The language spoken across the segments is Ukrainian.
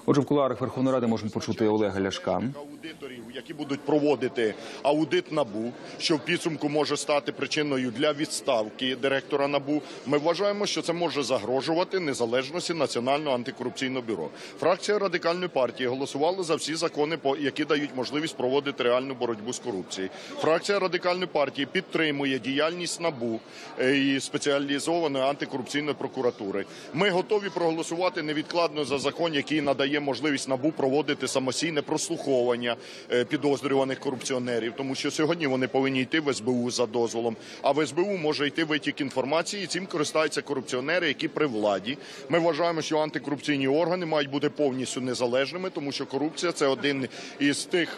Отже, в кулуарах Верховної Ради можемо почути Олега Ляшка. Аудиторів, які будуть проводити аудит НАБУ, що в підсумку може стати причиною для відставки директора НАБУ, ми вважаємо, що це може загрожувати незалежності Національного антикорупційного бюро. Фракція Радикальної партії голосувала за всі закони, які дають можливість проводити реальну боротьбу з корупцією. Фракція Радикальної партії підтримує діяльність НАБУ і спеціалізованої антикорупційної прокуратури. Ми готові проголосувати невідкладно за закон, який надає можливість НАБУ проводити самостійне прослуховування підозрюваних корупціонерів, тому що сьогодні вони повинні йти в СБУ за дозволом, а в СБУ може йти витік інформації, і цим користаються корупціонери, які при владі. Ми вважаємо, що антикорупційні органи мають бути повністю незалежними, тому що корупція – це один із тих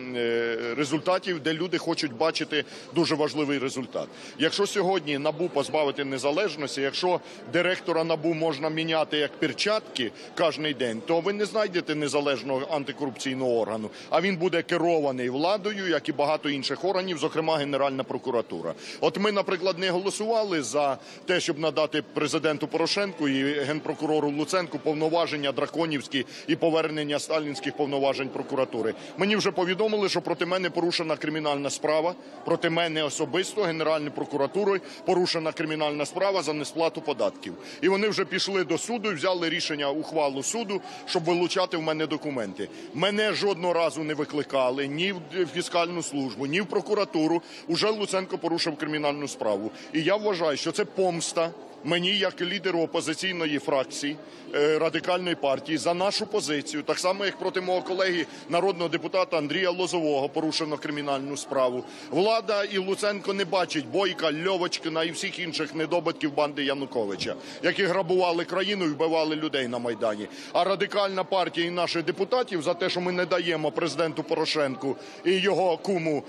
результатів, де люди хочуть бачити дуже важливий результат. Якщо сьогодні НАБУ позбавити незалежності, якщо директора НАБУ можна міняти як перчатки кожен день, то ви не знайдете незалежного антикорупційного органу, а він буде керований владою, як і багато інших органів, зокрема Генеральна прокуратура. От ми, наприклад, не голосували за те, щоб надати президенту Порошенку і генпрокурору Луценку повноваження драконівські і повернення сталінських повноважень прокуратури. Мені вже повідомили, що проти мене порушена кримінальна справа, проти мене особисто Генеральною прокуратурою порушена кримінальна справа за несплату податків. І вони вже пішли до суду і взяли рішення, ухвалу суду, щоб вилучати в мене документи. Мене жодного разу не викликали ні в фіскальну службу, ні в прокуратуру. Уже Луценко порушив кримінальну справу. І я вважаю, що це помста мені, як лідеру опозиційної фракції Радикальної партії, за нашу позицію, так само, як проти мого колеги, народного депутата Андрія Лозового порушено кримінальну справу. Влада і Луценко не бачать Бойка, Льовочкіна і всіх інших недобитків банди Януковича, які грабували країну і вбивали людей на Майдані. А Радикальна партія і наших депутатів за те, що ми не даємо президенту Порошенку і його куму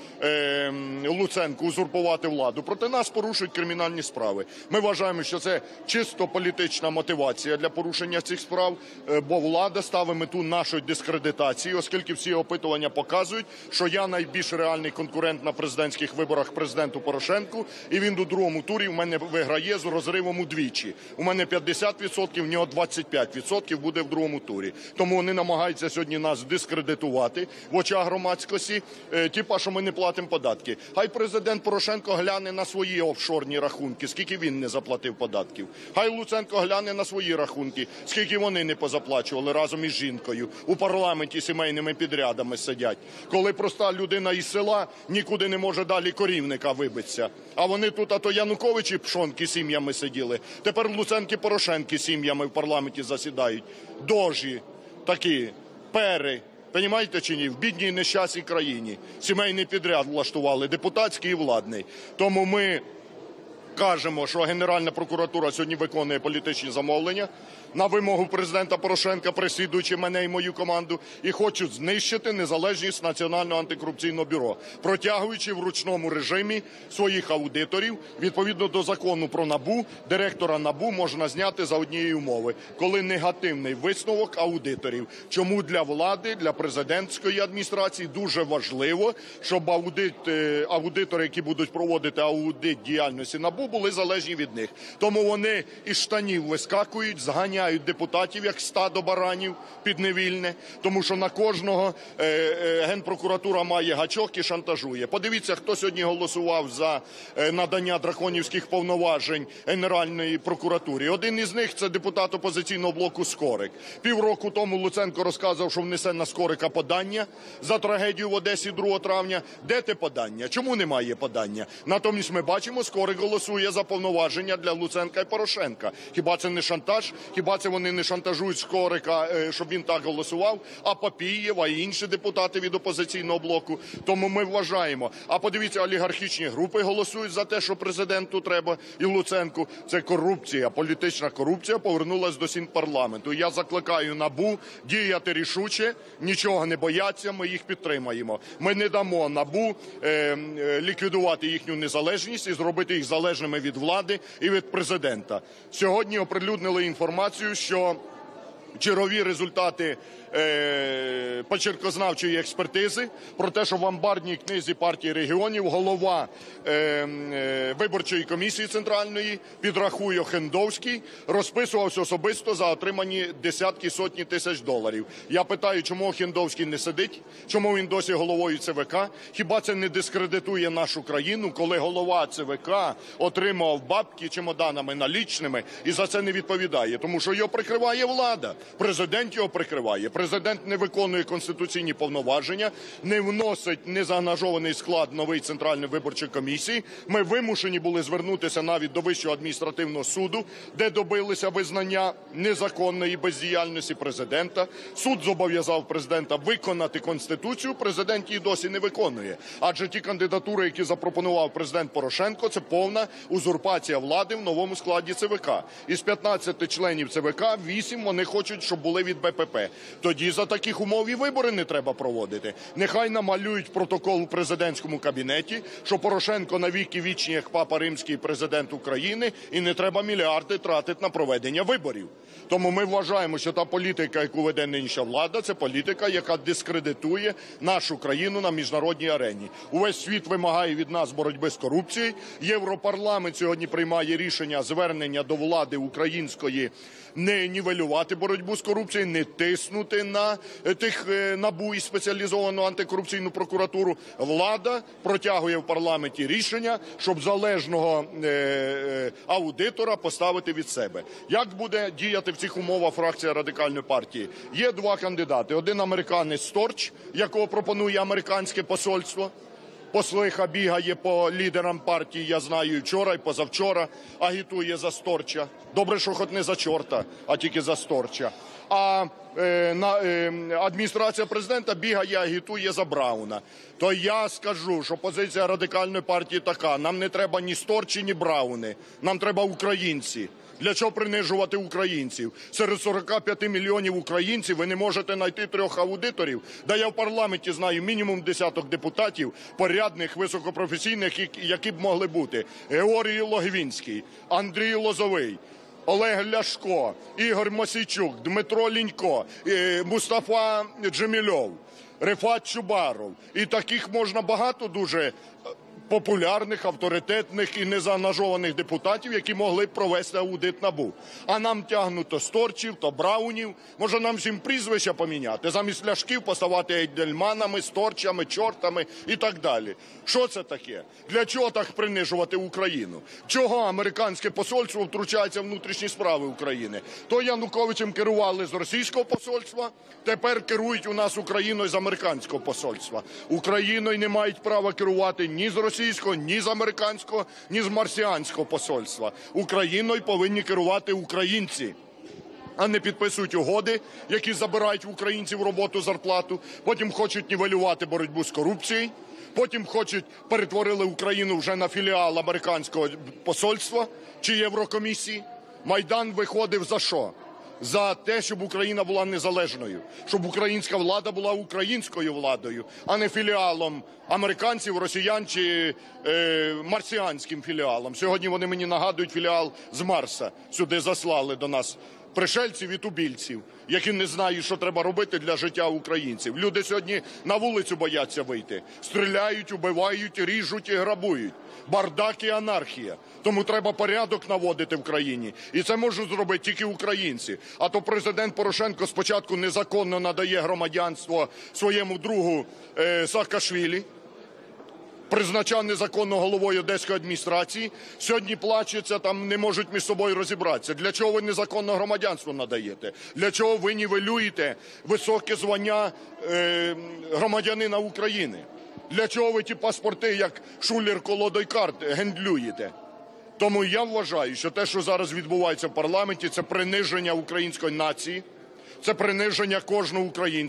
Луценку узурпувати владу, проти нас порушують кримінальні справи. Ми вважаємо, що це чисто політична мотивація для порушення цих справ, бо влада ставить мету нашої дискредитації, оскільки всі опитування показують, що я найбільш реальний конкурент на президентських виборах президенту Порошенку, і він у другому турі в мене виграє з розривом удвічі. У мене 50%, в нього 25% буде в другому турі. Тому вони намагаються сьогодні нас дискредитувати в очах громадськості, типа, що ми не платимо податки. Хай президент Порошенко гляне на свої офшорні рахунки, скільки він не заплатив податків. Хай Луценко гляне на свої рахунки, скільки вони не позаплачували разом із жінкою. У парламенті сімейними підрядами сидять. Коли проста людина із села нікуди не може далі корівника вибитися. А вони тут, а то Януковичі пшонки сім'ями сиділи. Тепер Луценки Порошенки сім'ями в парламенті засідають. Дожі такі, пери. Понімаєте чи ні? В бідній нещасній країні. Сімейний підряд влаштували, депутатський і владний. Тому ми кажемо, що Генеральна прокуратура сьогодні виконує політичні замовлення на вимогу президента Порошенка, переслідуючи мене і мою команду, і хочуть знищити незалежність Національного антикорупційного бюро, протягуючи в ручному режимі своїх аудиторів. Відповідно до закону про НАБУ, директора НАБУ можна зняти за однієї умови, коли негативний висновок аудиторів. Чому для влади, для президентської адміністрації дуже важливо, щоб аудитори, які будуть проводити аудит діяльності НАБУ, були залежні від них. Тому вони із штанів вискакують, зганяють депутатів, як стадо баранів підневільне, тому що на кожного Генпрокуратура має гачок і шантажує. Подивіться, хто сьогодні голосував за надання драконівських повноважень Генеральної прокуратурі. Один із них – це депутат опозиційного блоку Скорик. Півроку тому Луценко розказував, що внесе на Скорика подання за трагедію в Одесі 2 травня. Де те подання? Чому немає подання? Натомість ми бачимо, Скорик голосує за повноваження для Луценка і Порошенка. Хіба це не шантаж? Хіба це вони не шантажують Скорика, щоб він так голосував? А Папієв, а інші депутати від опозиційного блоку. Тому ми вважаємо. А подивіться, олігархічні групи голосують за те, що президенту треба і Луценку. Це корупція, політична корупція повернулась до стін парламенту. Я закликаю НАБУ діяти рішуче, нічого не бояться, ми їх підтримаємо. Ми не дамо НАБУ ліквідувати їхню незалежність і зробити їх залежними від влади і від президента. Сьогодні оприлюднили інформацію, що чергові результати почеркознавчої експертизи про те, що в амбарній книзі партії регіонів голова виборчої комісії центральної Підрахуй Охендовський розписувався особисто за отримані десятки, сотні тисяч доларів. Я питаю, чому Охендовський не сидить? Чому він досі головою ЦВК? Хіба це не дискредитує нашу країну, коли голова ЦВК отримав бабки чемоданами налічними і за це не відповідає? Тому що його прикриває влада. Президент його прикриває. Президент не виконує конституційні повноваження, не вносить незаангажований склад нової Центральної виборчої комісії. Ми вимушені були звернутися навіть до Вищого адміністративного суду, де добилися визнання незаконної бездіяльності президента. Суд зобов'язав президента виконати Конституцію, президент її досі не виконує. Адже ті кандидатури, які запропонував президент Порошенко, це повна узурпація влади в новому складі ЦВК. Із 15 членів ЦВК 8 вони хочуть, щоб були від БПП. Тоді за таких умов і вибори не треба проводити. Нехай намалюють протокол у президентському кабінеті, що Порошенко навіки вічні, як Папа Римський, президент України, і не треба мільярди тратити на проведення виборів. Тому ми вважаємо, що та політика, яку веде нинішня влада, це політика, яка дискредитує нашу країну на міжнародній арені. Увесь світ вимагає від нас боротьби з корупцією. Європарламент сьогодні приймає рішення, звернення до влади української не нівелювати боротьбу з корупцією, не тиснути на тих НАБУ і спеціалізовану антикорупційну прокуратуру. Влада протягує в парламенті рішення, щоб залежного аудитора поставити від себе. Як буде діяти в цих умовах фракція Радикальної партії? Є два кандидати. Один американець Сторч, якого пропонує американське посольство. Послиха бігає по лідерам партії, я знаю, вчора і позавчора агітує за Сторча. Добре, що хоч не за чорта, а тільки за Сторча. А адміністрація президента бігає, агітує за Брауна. То я скажу, що позиція Радикальної партії така: нам не треба ні Сторчі, ні Брауни, нам треба українці. Для чого принижувати українців? Серед 45 мільйонів українців ви не можете знайти 3 аудиторів. Да я в парламенті знаю мінімум десяток депутатів, порядних, високопрофесійних, які б могли бути. Георгій Логвинський, Андрій Лозовий, Олег Ляшко, Ігор Мосійчук, Дмитро Лінько, Мустафа Джемільов, Рефат Чубаров. І таких можна багато дуже популярних, авторитетних і незаангажованих депутатів, які могли б провести аудит НАБУ. А нам тягнуть то Сторчів, то Браунів. Може нам всім прізвища поміняти? Замість Ляшків поставати Ейдельманами, Сторчами, чортами і так далі. Що це таке? Для чого так принижувати Україну? Чого американське посольство втручається в внутрішні справи України? То Януковичем керували з російського посольства, тепер керують у нас Україною з американського посольства. Україною не мають права керувати ні з російського, ні з американського, ні з марсіанського посольства. Україною повинні керувати українці, а не підписують угоди, які забирають в українців роботу, зарплату, потім хочуть нівелювати боротьбу з корупцією, потім хочуть перетворили Україну вже на філіал американського посольства чи Єврокомісії. Майдан виходив за що? За те, щоб Україна була незалежною, щоб українська влада була українською владою, а не філіалом американців, росіян чи марсіанським філіалом. Сьогодні вони мені нагадують філіал з Марса. Сюди заслали до нас пришельців і тубільців, які не знають, що треба робити для життя українців. Люди сьогодні на вулицю бояться вийти. Стріляють, убивають, ріжуть і грабують. Бардак і анархія. Тому треба порядок наводити в країні. І це можуть зробити тільки українці. А то президент Порошенко спочатку незаконно надає громадянство своєму другу Саакашвілі, призначав незаконно головою Одеської адміністрації. Сьогодні плачеться, там не можуть між собою розібратися. Для чого ви незаконно громадянство надаєте? Для чого ви нівелюєте високе звання громадянина України? Для чого ви ті паспорти, як шулер колодой карт, гендлюєте? Тому я вважаю, що те, що зараз відбувається в парламенті, це приниження української нації, це приниження кожного українця.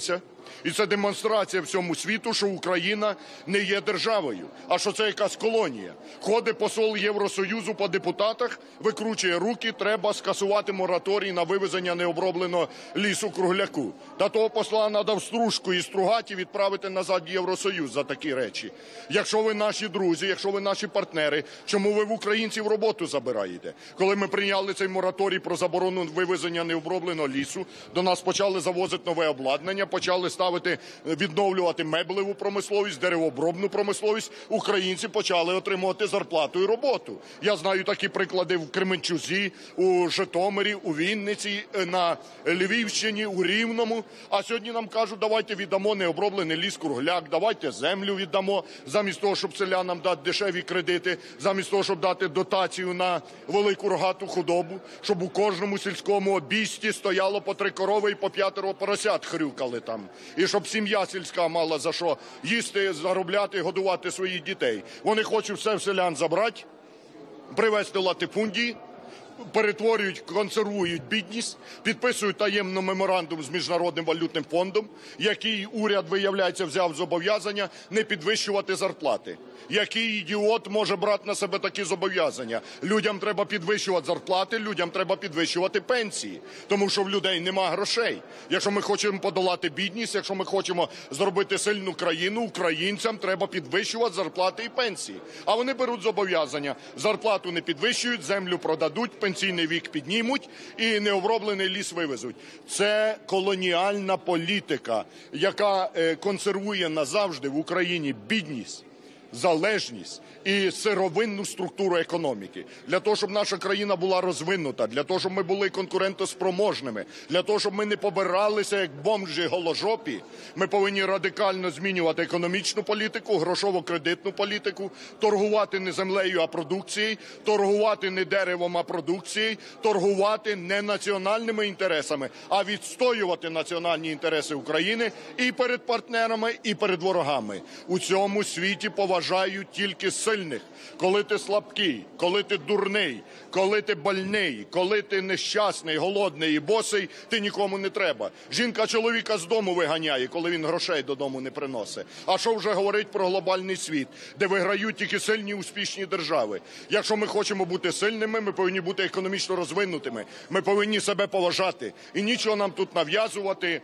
І це демонстрація всьому світу, що Україна не є державою, а що це якась колонія. Ходить посол Євросоюзу по депутатах, викручує руки, треба скасувати мораторій на вивезення необробленого лісу-кругляку. Та того посла треба в стружку і стругати і відправити назад в Євросоюз за такі речі. Якщо ви наші друзі, якщо ви наші партнери, чому ви в українців роботу забираєте? Коли ми прийняли цей мораторій про заборону вивезення необробленого лісу, до нас почали завозити нове обладнання, почали відновлювати меблеву промисловість, деревообробну промисловість, українці почали отримувати зарплату і роботу. Я знаю такі приклади в Кременчузі, у Житомирі, у Вінниці, на Львівщині, у Рівному. А сьогодні нам кажуть, давайте віддамо необроблений ліс-кругляк, давайте землю віддамо, замість того, щоб селянам дати дешеві кредити, замість того, щоб дати дотацію на велику рогату худобу, щоб у кожному сільському обійсті стояло по 3 корови і по 5 поросят хрюкали там. І щоб сім'я сільська мала за що їсти, заробляти, годувати своїх дітей. Вони хочуть все в селян забрати, привезти латифундії, перетворюють, консервують бідність, підписують таємно меморандум з Міжнародним валютним фондом, який уряд, виявляється, взяв зобов'язання не підвищувати зарплати. Який ідіот може брати на себе такі зобов'язання? Людям треба підвищувати зарплати, людям треба підвищувати пенсії, тому що в людей нема грошей. Якщо ми хочемо подолати бідність, якщо ми хочемо зробити сильну країну, українцям треба підвищувати зарплати і пенсії. А вони беруть зобов'язання. Зарплату не підвищують, землю продадуть, пенсійний вік піднімуть і необроблений ліс вивезуть. Це колоніальна політика, яка консервує назавжди в Україні бідність, залежність і сировинну структуру економіки. Для того, щоб наша країна була розвинута, для того, щоб ми були конкурентоспроможними, для того, щоб ми не побиралися як бомжі голожопі, ми повинні радикально змінювати економічну політику, грошово-кредитну політику, торгувати не землею, а продукцією, торгувати не деревом, а продукцією, торгувати не національними інтересами, а відстоювати національні інтереси України і перед партнерами, і перед ворогами. У цьому світі поважають тільки сильних. Коли ти слабкий, коли ти дурний, коли ти больний, коли ти нещасний, голодний і босий, ти нікому не треба. Жінка чоловіка з дому виганяє, коли він грошей додому не приносить. А що вже говорить про глобальний світ, де виграють тільки сильні успішні держави? Якщо ми хочемо бути сильними, ми повинні бути економічно розвинутими. Ми повинні себе поважати. І нічого нам тут нав'язувати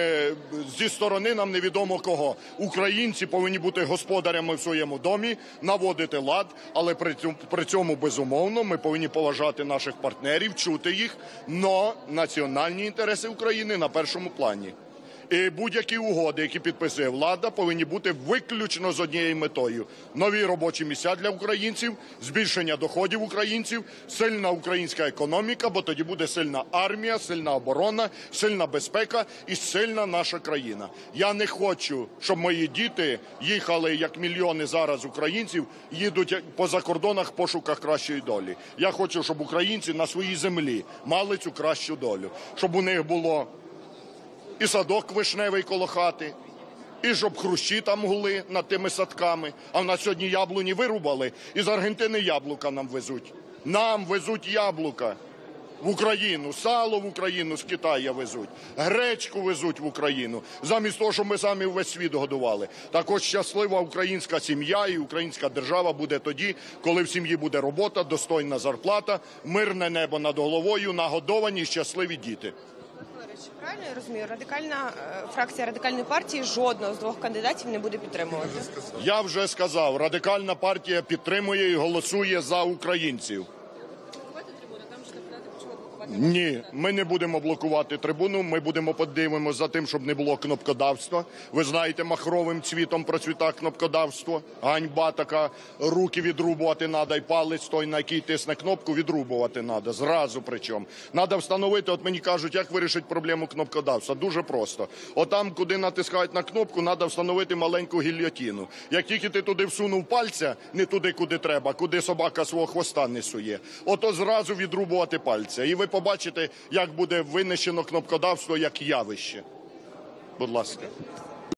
зі сторони нам невідомо кого. Українці повинні бути господарями в своєму домі, наводити лад, але при цьому, безумовно, ми повинні поважати наших партнерів, чути їх, но національні інтереси України на першому плані. І будь-які угоди, які підписує влада, повинні бути виключно з однією метою – нові робочі місця для українців, збільшення доходів українців, сильна українська економіка, бо тоді буде сильна армія, сильна оборона, сильна безпека і сильна наша країна. Я не хочу, щоб мої діти їхали, як мільйони зараз українців, їдуть по закордонах в пошуках кращої долі. Я хочу, щоб українці на своїй землі мали цю кращу долю, щоб у них було і садок вишневий коло хати, і щоб хрущі там гули над тими садками. А в нас сьогодні яблуні вирубали, і з Аргентини яблука нам везуть. Нам везуть яблука в Україну, сало в Україну з Китаю везуть, гречку везуть в Україну, замість того, щоб ми самі весь світ годували. Так ось щаслива українська сім'я і українська держава буде тоді, коли в сім'ї буде робота, достойна зарплата, мирне небо над головою, нагодовані щасливі діти. Правильно я розумію, фракція Радикальної партії жодного з 2 кандидатів не буде підтримувати? Я вже сказав, Радикальна партія підтримує і голосує за українців. Ні, ми не будемо блокувати трибуну, ми будемо подивимося за тим, щоб не було кнопкодавства. Ви знаєте, махровим цвітом процвіта кнопкодавство. Ганьба така, руки відрубувати треба, і палець той, на який тисне кнопку, відрубувати треба, зразу причому. Треба встановити, от мені кажуть, як вирішити проблему кнопкодавства. Дуже просто. Отам, куди натискають на кнопку, треба встановити маленьку гільйотину. Як тільки ти туди всунув пальця, не туди, куди треба, куди собака свого хвоста не сує, ото зразу відрубувати пальця. І ви побачите, як буде винищено кнопкодавство як явище. Будь ласка.